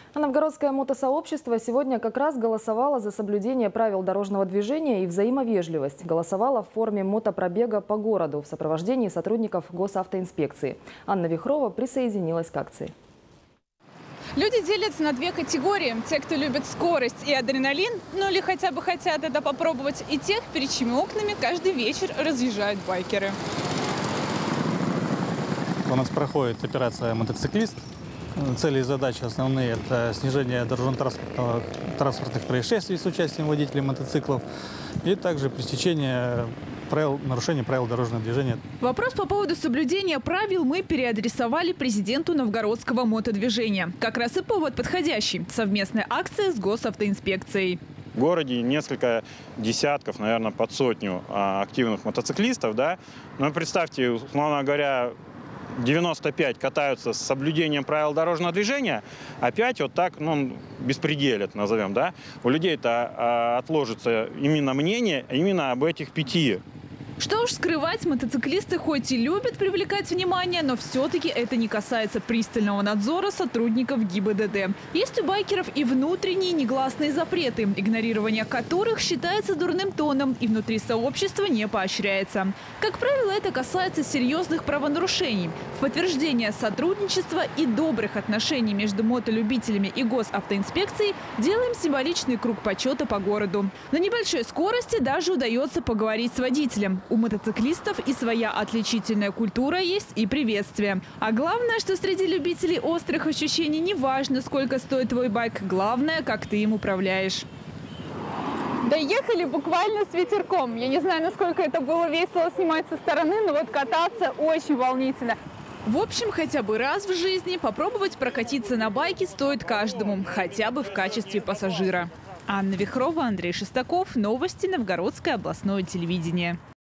А новгородское мотосообщество сегодня как раз голосовало за соблюдение правил дорожного движения и взаимовежливость. Голосовало в форме мотопробега по городу в сопровождении сотрудников госавтоинспекции. Анна Вихрова присоединилась к акции. Люди делятся на две категории. Те, кто любит скорость и адреналин, ну или хотя бы хотят это попробовать, и тех, перед чьими окнами каждый вечер разъезжают байкеры. У нас проходит операция «Мотоциклист». Цели и задачи основные – это снижение дорожно-транспортных происшествий с участием водителей мотоциклов и также пресечение нарушений правил дорожного движения. Вопрос по поводу соблюдения правил мы переадресовали президенту новгородского мотодвижения. Как раз и повод подходящий – совместная акция с госавтоинспекцией. В городе несколько десятков, наверное, под сотню активных мотоциклистов. Да? Но представьте, условно говоря, 95 катаются с соблюдением правил дорожного движения, а 5 вот так, беспределят, назовем, да. У людей-то отложится именно мнение именно об этих 5. Что уж скрывать, мотоциклисты хоть и любят привлекать внимание, но все-таки это не касается пристального надзора сотрудников ГИБДД. Есть у байкеров и внутренние негласные запреты, игнорирование которых считается дурным тоном и внутри сообщества не поощряется. Как правило, это касается серьезных правонарушений. В подтверждение сотрудничества и добрых отношений между мотолюбителями и госавтоинспекцией делаем символичный круг почета по городу. На небольшой скорости даже удается поговорить с водителем. У мотоциклистов и своя отличительная культура есть и приветствие. А главное, что среди любителей острых ощущений не важно, сколько стоит твой байк. Главное, как ты им управляешь. Доехали буквально с ветерком. Я не знаю, насколько это было весело снимать со стороны, но вот кататься очень волнительно. В общем, хотя бы раз в жизни попробовать прокатиться на байке стоит каждому, хотя бы в качестве пассажира. Анна Вихрова, Андрей Шестаков. Новости Новгородское областное телевидение.